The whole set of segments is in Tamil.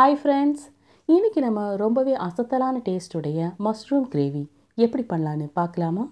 ஹாய் ஃப்ரெண்ட்ஸ், இன்றைக்கி நம்ம ரொம்பவே அசத்தலான டேஸ்ட்டுடைய மஷ்ரூம் கிரேவி எப்படி பண்ணலான்னு பார்க்கலாமா?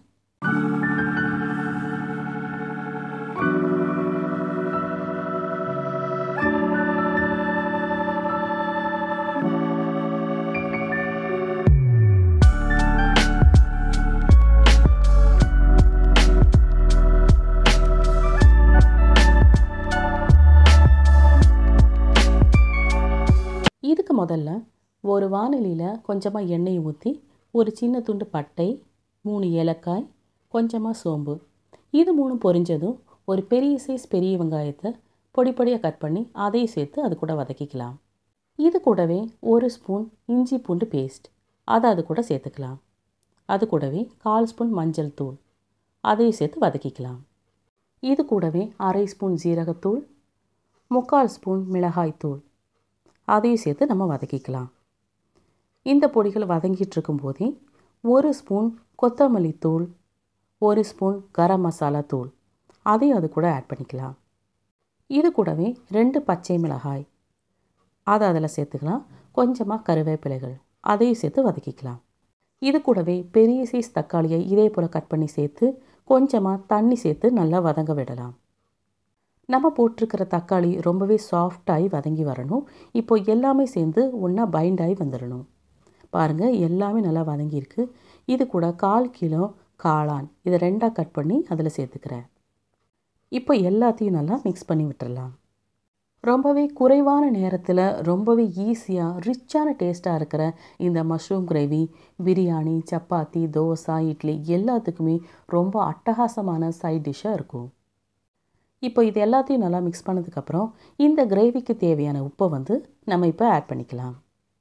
இதுக்கு முதல்ல ஒரு வாணலியில் கொஞ்சமாக எண்ணெய் ஊற்றி ஒரு சின்ன துண்டு பட்டை, 3 ஏலக்காய், கொஞ்சமாக சோம்பு, இது 3 பொரிஞ்சதும் ஒரு பெரிய சைஸ் பெரிய வெங்காயத்தை பொடியாக கட் பண்ணி அதையும் சேர்த்து அது கூட வதக்கிக்கலாம். இது கூடவே 1 ஸ்பூன் இஞ்சி பூண்டு பேஸ்ட் அதை அது கூட சேர்த்துக்கலாம். அது கூடவே 1/4 ஸ்பூன் மஞ்சள் தூள் அதையும் சேர்த்து வதக்கிக்கலாம். இது கூடவே 1/2 ஸ்பூன் ஜீரகத்தூள், 3/4 ஸ்பூன் மிளகாய் தூள் அதையும் சேர்த்து நம்ம வதக்கிக்கலாம். இந்த பொடிகள் வதங்கிட்டு இருக்கும்போதே 1 ஸ்பூன் கொத்தமல்லி தூள், 1 ஸ்பூன் கரம் மசாலா தூள் அதையும் அது கூட ஆட் பண்ணிக்கலாம். இது கூடவே 2 பச்சை மிளகாய் அதை அதில் சேர்த்துக்கலாம். கொஞ்சமாக கருவேப்பிலைகள் அதையும் சேர்த்து வதக்கிக்கலாம். இது கூடவே பெரிய சைஸ் தக்காளியை இதே போல் கட் பண்ணி சேர்த்து கொஞ்சமாக தண்ணி சேர்த்து நல்லா வதங்க விடலாம். நம்ம போட்டிருக்கிற தக்காளி ரொம்பவே சாஃப்டாகி வதங்கி வரணும். இப்போ எல்லாமே சேர்ந்து ஒன்றா பைண்ட் ஆகி வந்துடணும். பாருங்கள், எல்லாமே நல்லா வதங்கியிருக்கு. இது கூட 1/4 கிலோ காளான் இதை 2ஆக கட் பண்ணி அதில் சேர்த்துக்கிறேன். இப்போ எல்லாத்தையும் நல்லா மிக்ஸ் பண்ணி விட்டுடலாம். ரொம்பவே குறைவான நேரத்தில் ரொம்பவே ஈஸியாக ரிச்சான டேஸ்ட்டாக இருக்கிற இந்த மஷ்ரூம் கிரேவி பிரியாணி, சப்பாத்தி, தோசை, இட்லி எல்லாத்துக்குமே ரொம்ப அட்டகாசமான சைட் டிஷ்ஷாக இருக்கும். இப்போ இது எல்லாத்தையும் நல்லா மிக்ஸ் பண்ணதுக்கப்புறம் இந்த கிரேவிக்கு தேவையான உப்பை நம்ம இப்போ ஆட் பண்ணிக்கலாம்.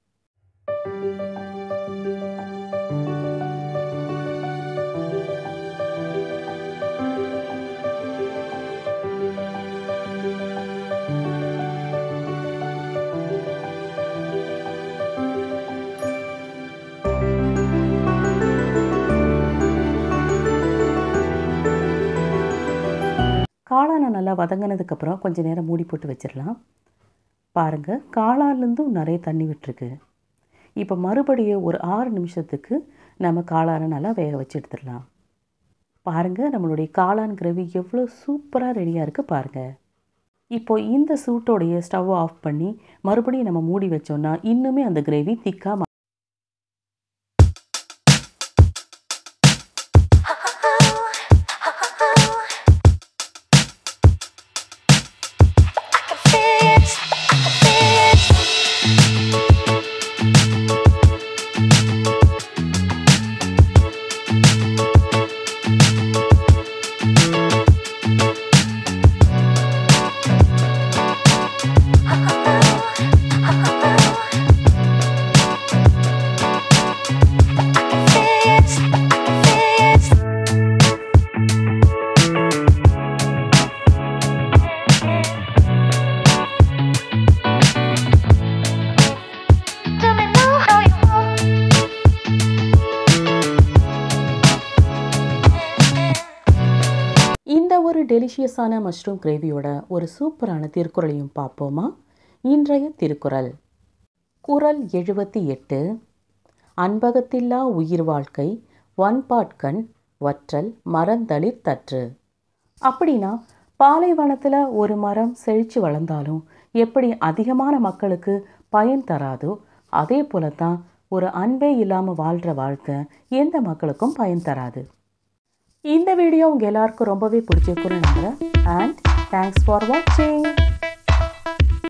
காளானை நல்லா வதங்கினதுக்கப்புறம் கொஞ்சம் நேரம் மூடி போட்டு வச்சிடலாம். பாருங்கள், காளான்லேருந்தும் நிறைய தண்ணி விட்டுருக்கு. இப்போ மறுபடியும் ஒரு 6 நிமிஷத்துக்கு நம்ம காளானை நல்லா வேக வச்சு எடுத்துடலாம். பாருங்கள், நம்மளுடைய காளான் கிரேவி எவ்வளோ சூப்பராக ரெடியாக இருக்குது பாருங்கள். இப்போ இந்த சூட்டோடைய ஸ்டவ் ஆஃப் பண்ணி மறுபடியும் நம்ம மூடி வச்சோன்னா இன்னுமே அந்த கிரேவி திக்காக ஒரு டெலிஷியஸான மஷ்ரூம் கிரேவியோட ஒரு சூப்பரான திருக்குறளையும் பார்ப்போமா? இன்றைய திருக்குறள் குறள் 78. அன்பகத்தில்லா உயிர் வாழ்க்கை வன்பாட்கண் வற்றல் மரந்தளிர் தற்று. அப்படின்னா பாலைவனத்தில் ஒரு மரம் செழித்து வளர்ந்தாலும் எப்படி அதிகமான மக்களுக்கு பயன் தராதோ அதே போல தான் ஒரு அன்பே இல்லாமல் வாழ்கிற வாழ்க்கை எந்த மக்களுக்கும் பயன் தராது. இந்த வீடியோ உங்கள் எல்லாருக்கும் ரொம்பவே பிடிச்சிருக்குன்னு நம்புகிறேன். அண்ட் தேங்க்ஸ் ஃபார் வாட்சிங்.